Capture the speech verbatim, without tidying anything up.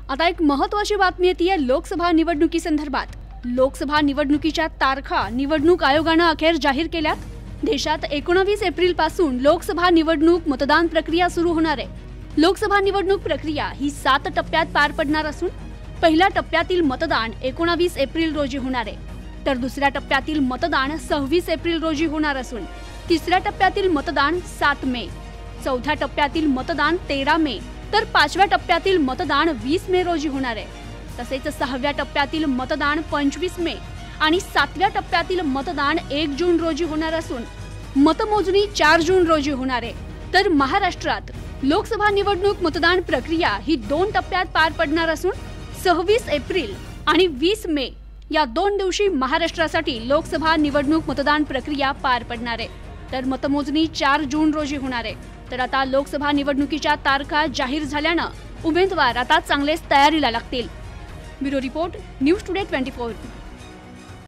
आता एक महत्त्वाची बातमी येते लोकसभा निवडणुकीसंदर्भात। लोकसभा निवडणुकीच्या तारखा निवडणूक आयोगाने अखेर जाहीर केल्यात। देशात एकोणवीस एप्रिल पासून लोकसभा निवडणूक मतदान प्रक्रिया सुरू होणार आहे। लोकसभा निवडणूक प्रक्रिया ही सात टप्प्यात पार पडणार असून पहिल्या टप्प्यातील मतदान एकोणवीस एप्रिल रोजी होणार आहे, तर दुसऱ्या टप्प्यातील मतदान सव्वीस एप्रिल रोजी होणार असून तिसऱ्या टप्प्यातील मतदान सात मे, चौथ्या टप्प्यातील मतदान तेरा मे, तर पाचव्या टप्प्यातील मतदान वीस मे रोजी होणार आहे। तसेच सहाव्या टप्प्यातील मतदान पंचवीस मे आणि सातव्या टप्प्यातील मतदान एक जून रोजी होणार असून मतमोजणी चार जून रोजी होणार आहे। तर महाराष्ट्रात लोकसभा निवडणूक मतदान प्रक्रिया ही दोन टप्प्यात पार पडणार असून सव्वीस एप्रिल आणि वीस मे या दोन दिवशी महाराष्ट्रासाठी लोकसभा निवडणूक मतदान प्रक्रिया पार पडणार आहे, तर मतमोजणी चार जून रोजी होणार आहे। तर आता लोकसभा निवडणुकीच्या तारखा जाहीर झाल्यानं उमेदवार आता चांगलेच तयारीला लागतील। Bureau report, news today twenty four.